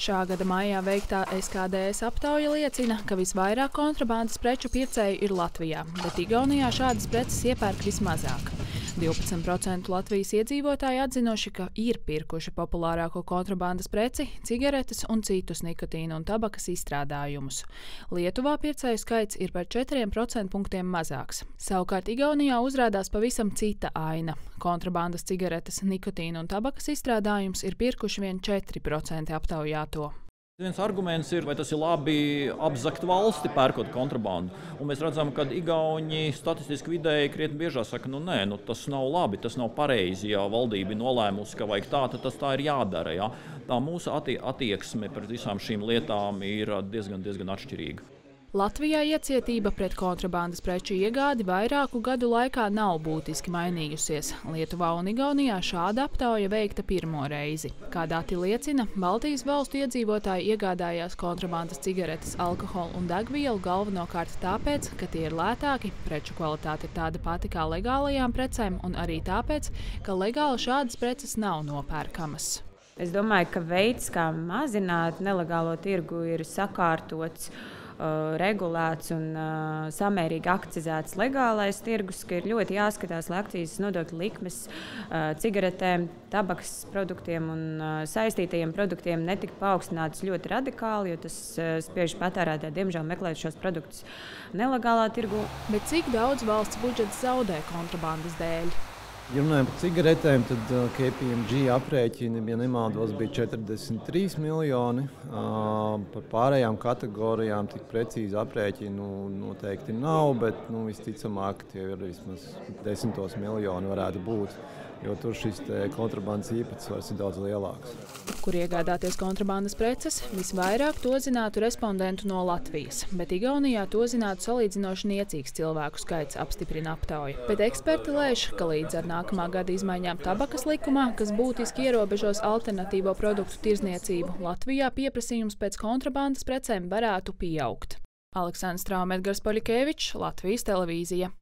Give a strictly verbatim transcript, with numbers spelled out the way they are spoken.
Šā gada maijā veiktā S K D S aptauja liecina, ka visvairāk kontrabandas preču pircēju ir Latvijā, bet Igaunijā šādas preces iepērk vismazāk. divpadsmit procenti Latvijas iedzīvotāji atzinuši, ka ir pirkuši populārāko kontrabandas preci, cigaretes un citus nikotīna un tabakas izstrādājumus. Lietuvā pircēju skaits ir par četriem procentpunktiem mazāks. Savukārt Igaunijā uzrādās pavisam cita aina. Kontrabandas cigaretes, nikotīna un tabakas izstrādājums ir pirkuši vien četri procenti aptaujāto. Viens arguments ir, vai tas ir labi apzakt valsti, pērkot kontrabandu. Un mēs redzam, ka Igauni statistiski vidēji krietni biežāk saka, nu nē, nu tas nav labi, tas nav pareizi, ja valdība nolēmusi, ka vajag tā, tad tas tā ir jādara. Ja? Tā mūsu attie attieksme pret visām šīm lietām ir diezgan, diezgan atšķirīga. Latvijā iecietība pret kontrabandas preču iegādi vairāku gadu laikā nav būtiski mainījusies. Lietuvā un Igaunijā šāda aptauja veikta pirmo reizi. Kā dati liecina, Baltijas valstu iedzīvotāji iegādājās kontrabandas cigaretes, alkoholu un degvielu galvenokārt tāpēc, ka tie ir lētāki, preču kvalitāte ir tāda pati kā legālajām precēm un arī tāpēc, ka legāli šādas preces nav nopērkamas. Es domāju, ka veids, kā mazināt nelegālo tirgu, ir sakārtots, regulēts un uh, samērīgi akcizēts legālais tirgus, ka ir ļoti jāskatās, lai akcijas nodokļu likmes uh, cigaretēm, tabakas produktiem un uh, saistītajiem produktiem netika paaugstinātas ļoti radikāli, jo tas uh, spiež patērētāji diemžēl meklēt šos produktus nelegālā tirgu. Bet cik daudz valsts budžets zaudē kontrabandas dēļ? Ja runājam par cigaretēm, tad K P M G aprēķini, ja nemaldos, bija četrdesmit trīs miljoni. Par pārējām kategorijām tik precīzi aprēķinu noteikti nav, bet nu, visticamāk tie ir vismaz desmitos miljoni varētu būt, jo tur šis kontrabandas īpatsvars ir daudz lielāks. Kur iegādāties kontrabandas preces, visvairāk to zinātu respondentu no Latvijas, bet Igaunijā to zinātu salīdzinoši niecīgs cilvēku skaits, apstiprina aptauja. Bet eksperti lēš, ka līdz ar nākamā gada izmaiņām tabakas likumā, kas būtiski ierobežos alternatīvo produktu tirzniecību, Latvijā pieprasījums pēc kontrabandas precēm varētu pieaugt. Aleksandrs Traumedgars Poļikevičs, Latvijas televīzija.